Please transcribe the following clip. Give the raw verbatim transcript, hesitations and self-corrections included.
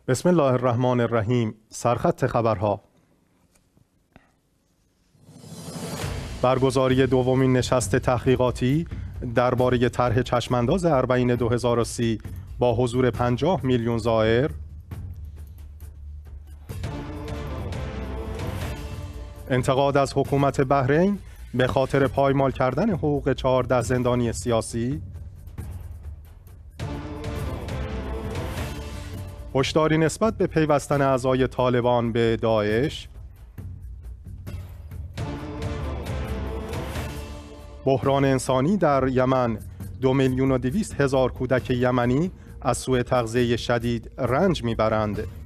بسم الله الرحمن الرحیم. سرخط خبرها. برگزاری دومین نشست تحقیقاتی درباره طرح چشمانداز اربعین دو هزار و سی با حضور پنجاه میلیون زائر. انتقاد از حکومت بحرین به خاطر پایمال کردن حقوق چهارده زندانی سیاسی. هشداری نسبت به پیوستن اعضای طالبان به داعش. بحران انسانی در یمن، دو میلیون و دویست هزار کودک یمنی از سوء تغذیه شدید رنج میبرند.